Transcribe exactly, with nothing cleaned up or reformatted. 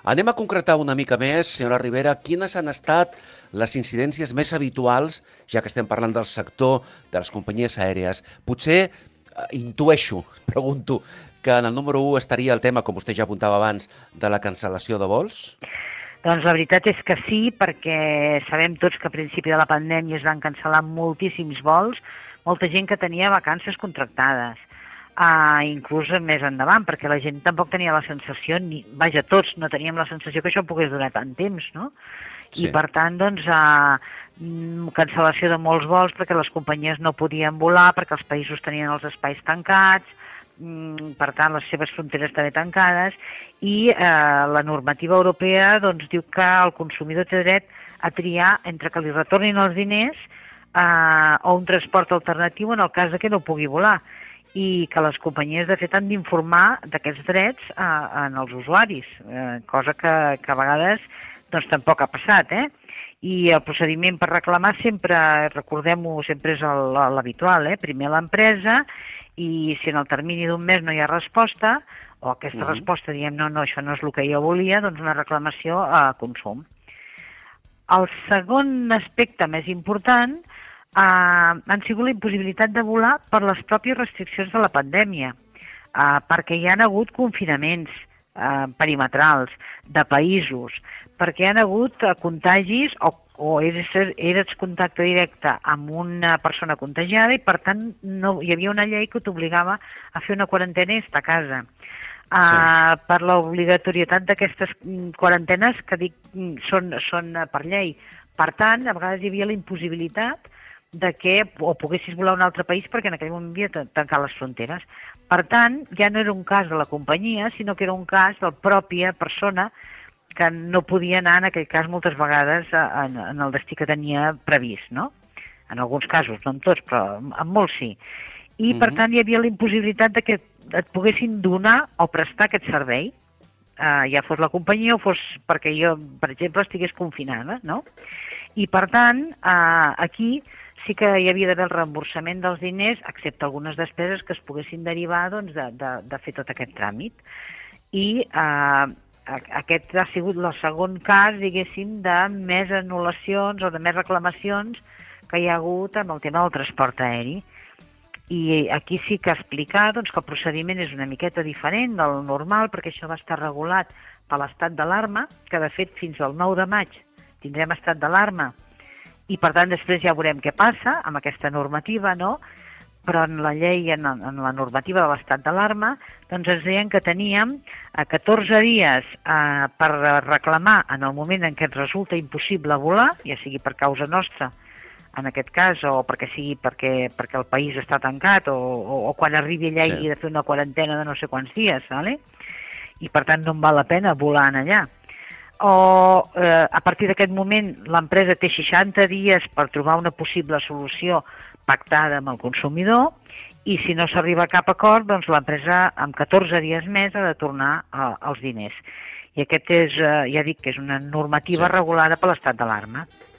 Anem a concretar una mica més, senyora Rivera, quines han estat les incidències més habituals, ja que estem parlant del sector de les companyies aèries. Potser eh, intueixo, pregunto, que en el número u estaria el tema, com vostè ja apuntava abans, de la cancel·lació de vols? Doncs la veritat és que sí, perquè sabem tots que a principi de la pandèmia es van cancel·lar moltíssims vols, molta gent que tenia vacances contractades, uh, inclús més endavant, perquè la gent tampoc tenia la sensació, ni, vaja, tots no teníem la sensació que això pogués durar tant temps, no? Sí. I per tant, doncs, uh, cancel·lació de molts vols perquè les companyies no podien volar, perquè els països tenien els espais tancats, per tant, les seves fronteres també tancades, i eh, la normativa europea doncs, diu que el consumidor té dret a triar entre que li retornin els diners eh, o un transport alternatiu en el cas de que no pugui volar, i que les companyies, de fet, han d'informar d'aquests drets eh, en els usuaris, eh, cosa que, que a vegades doncs, tampoc ha passat, eh? I el procediment per reclamar sempre, recordem-ho, sempre és l'habitual, eh? Primer l'empresa, i si en el termini d'un mes no hi ha resposta, o aquesta uh-huh. resposta diem no, no, això no és el que jo volia, doncs una reclamació a consum. El segon aspecte més important eh, han sigut la impossibilitat de volar per les pròpies restriccions de la pandèmia, eh, perquè hi ha hagut confinaments eh, perimetrals de països, perquè hi ha hagut eh, contagis o o eres, eres contacte directe amb una persona contagiada i, per tant, no, hi havia una llei que t'obligava a fer una quarantena i estar a casa. Sí. Uh, per l'obligatorietat d'aquestes quarantenes que dic són, són per llei. Per tant, a vegades hi havia la impossibilitat de que o poguessis volar a un altre país perquè en aquell moment havia tancat les fronteres. Per tant, ja no era un cas de la companyia, sinó que era un cas de la pròpia persona que no podia anar, en aquell cas, moltes vegades en, en el destí que tenia previst, no? En alguns casos, no en tots, però en molts sí. I, uh-huh. per tant, hi havia la impossibilitat de que et poguessin donar o prestar aquest servei, uh, ja fos la companyia o fos perquè jo, per exemple, estigués confinada, no? I, per tant, uh, aquí sí que hi havia d'haver el reemborsament dels diners, excepte algunes despeses que es poguessin derivar doncs, de, de, de fer tot aquest tràmit. I uh, aquest ha sigut el segon cas, diguéssim, de més anul·lacions o de més reclamacions que hi ha hagut amb el tema del transport aeri. I aquí sí que explicar doncs, que el procediment és una miqueta diferent del normal, perquè això va estar regulat per l'estat d'alarma, que de fet fins al nou de maig tindrem estat d'alarma, i per tant després ja veurem què passa amb aquesta normativa, no? Però en la llei, en, en la normativa de l'estat d'alarma, doncs ens deien que teníem eh, catorze dies eh, per reclamar en el moment en què ens resulta impossible volar, ja sigui per causa nostra, en aquest cas, o perquè sigui perquè, perquè el país està tancat, o, o, o quan arribi allà sí. i he de fer una quarantena de no sé quants dies, ¿vale? I per tant no em val la pena volar en allà. O eh, a partir d'aquest moment l'empresa té seixanta dies per trobar una possible solució pactada amb el consumidor, i si no s'arriba a cap acord, doncs l'empresa amb catorze dies més ha de tornar uh, els diners. I aquest és, uh, ja dic, que és una normativa sí. regulada per l'estat d'alarma.